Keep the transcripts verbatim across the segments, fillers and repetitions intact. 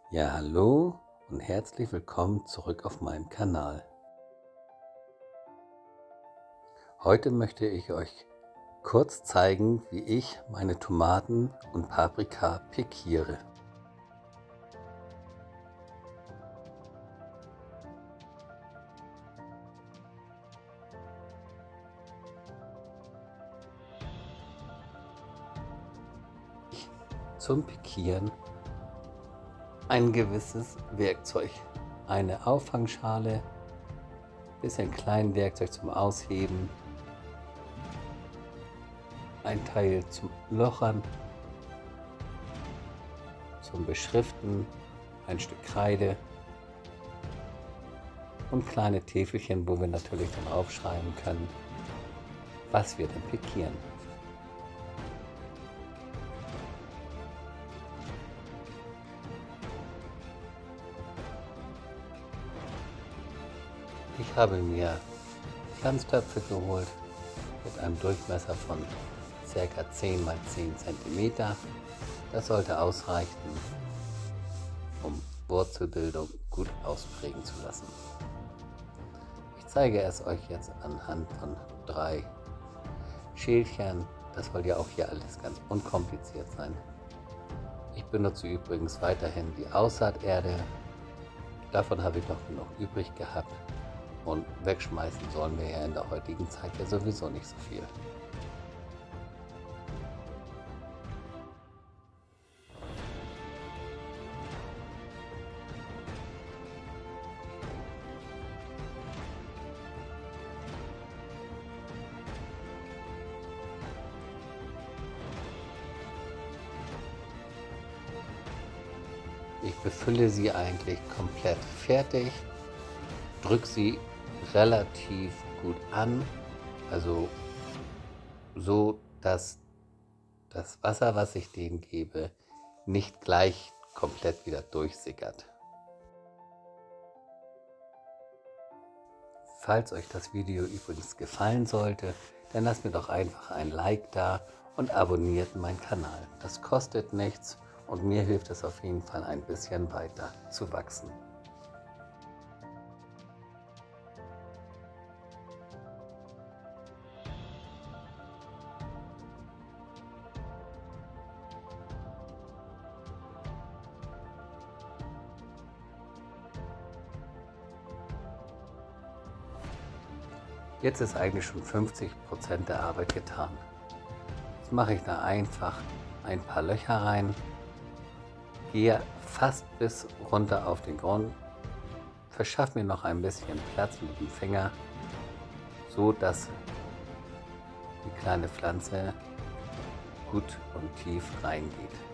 Ja, hallo und herzlich willkommen zurück auf meinem Kanal. Heute möchte ich euch kurz zeigen, wie ich meine Tomaten und Paprika pikiere. Zum Pikieren ein gewisses Werkzeug, eine Auffangschale, bisschen klein Werkzeug zum Ausheben, ein Teil zum Lochern, zum Beschriften, ein Stück Kreide und kleine Täfelchen, wo wir natürlich dann aufschreiben können, was wir denn pikieren. Ich habe mir Pflanztöpfe geholt mit einem Durchmesser von ca. zehn mal zehn Zentimeter. Das sollte ausreichen, um Wurzelbildung gut ausprägen zu lassen. Ich zeige es euch jetzt anhand von drei Schälchen. Das soll ja auch hier alles ganz unkompliziert sein. Ich benutze übrigens weiterhin die Aussaaterde. Davon habe ich noch genug übrig gehabt. Und wegschmeißen sollen wir ja in der heutigen Zeit ja sowieso nicht so viel. Ich befülle sie eigentlich komplett fertig, drücke sie relativ gut an, also so, dass das Wasser, was ich denen gebe, nicht gleich komplett wieder durchsickert. Falls euch das Video übrigens gefallen sollte, dann lasst mir doch einfach ein Like da und abonniert meinen Kanal. Das kostet nichts und mir hilft es auf jeden Fall ein bisschen weiter zu wachsen. Jetzt ist eigentlich schon fünfzig Prozent der Arbeit getan. Jetzt mache ich da einfach ein paar Löcher rein, gehe fast bis runter auf den Grund, verschaffe mir noch ein bisschen Platz mit dem Finger, so dass die kleine Pflanze gut und tief reingeht.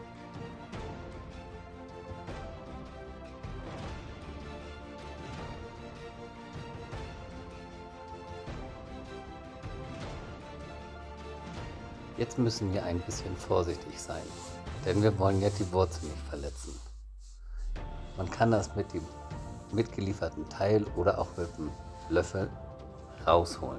Jetzt müssen wir ein bisschen vorsichtig sein, denn wir wollen ja die Wurzel nicht verletzen. Man kann das mit dem mitgelieferten Teil oder auch mit dem Löffel rausholen.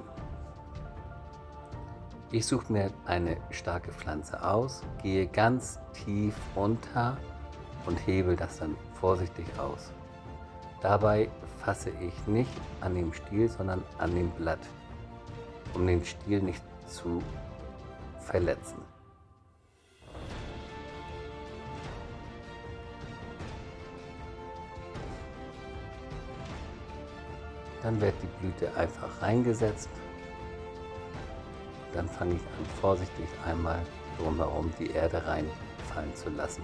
Ich suche mir eine starke Pflanze aus, gehe ganz tief runter und hebel das dann vorsichtig aus. Dabei fasse ich nicht an dem Stiel, sondern an dem Blatt, um den Stiel nicht zu verletzen. Dann wird die Blüte einfach reingesetzt. Dann fange ich an, vorsichtig einmal drumherum die Erde reinfallen zu lassen.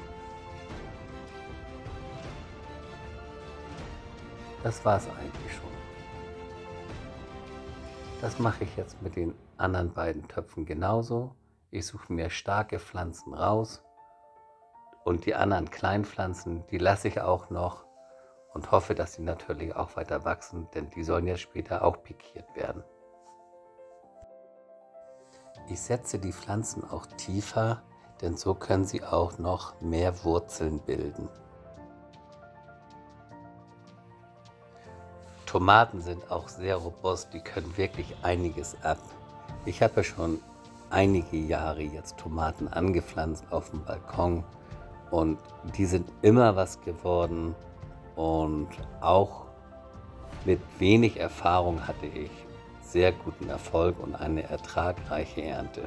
Das war es eigentlich schon. Das mache ich jetzt mit den anderen beiden Töpfen genauso. Ich suche mir starke Pflanzen raus und die anderen Kleinpflanzen, die lasse ich auch noch und hoffe, dass sie natürlich auch weiter wachsen, denn die sollen ja später auch pikiert werden. Ich setze die Pflanzen auch tiefer, denn so können sie auch noch mehr Wurzeln bilden. Tomaten sind auch sehr robust, die können wirklich einiges ab. Ich habe ja schon einige Jahre jetzt Tomaten angepflanzt auf dem Balkon Und die sind immer was geworden und auch mit wenig Erfahrung hatte ich sehr guten Erfolg und eine ertragreiche Ernte.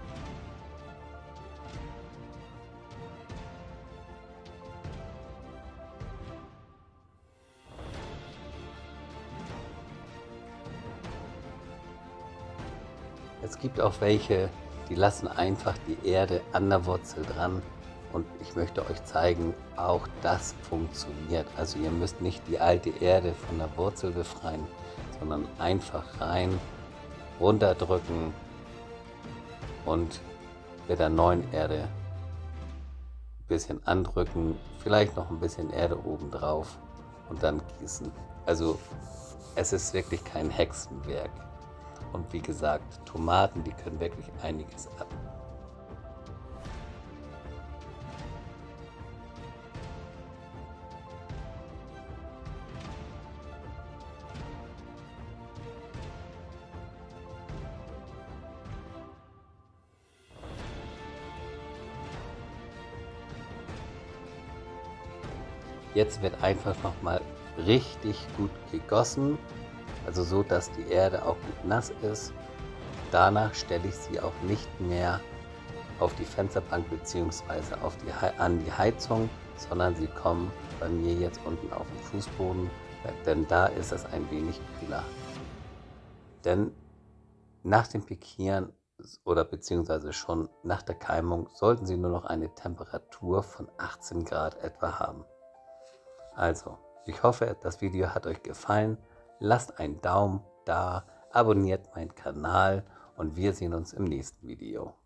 Es gibt auch welche, die lassen einfach die Erde an der Wurzel dran und ich möchte euch zeigen, auch das funktioniert. Also ihr müsst nicht die alte Erde von der Wurzel befreien, sondern einfach rein, runterdrücken und mit der neuen Erde ein bisschen andrücken, vielleicht noch ein bisschen Erde oben drauf und dann gießen. Also es ist wirklich kein Hexenwerk. Und wie gesagt, Tomaten, die können wirklich einiges ab. Jetzt wird einfach noch mal richtig gut gegossen, also so, dass die Erde auch gut nass ist. Danach stelle ich sie auch nicht mehr auf die Fensterbank bzw. auf die, an die Heizung, sondern sie kommen bei mir jetzt unten auf dem Fußboden, denn da ist es ein wenig kühler. Denn nach dem Pikieren oder beziehungsweise schon nach der Keimung sollten sie nur noch eine Temperatur von achtzehn Grad etwa haben. Also, ich hoffe, das Video hat euch gefallen. Lasst einen Daumen da, abonniert meinen Kanal und wir sehen uns im nächsten Video.